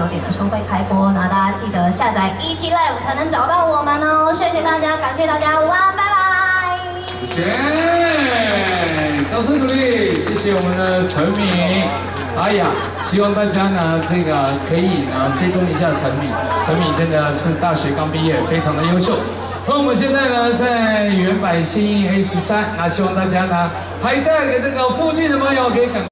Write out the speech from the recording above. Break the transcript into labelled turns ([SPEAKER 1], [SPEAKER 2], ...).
[SPEAKER 1] 9点的时候会开播，那大家记得下载17 Live 才能找到我们哦。谢谢大家，感谢大家，晚安，拜拜。
[SPEAKER 2] 谢谢，掌声鼓励，谢谢我们的陈敏。哎呀，希望大家呢这个可以追踪一下陈敏，陈敏真的是大学刚毕业，非常的优秀。那我们现在呢在原百兴 A13，那希望大家呢还在这个附近的朋友可以赶。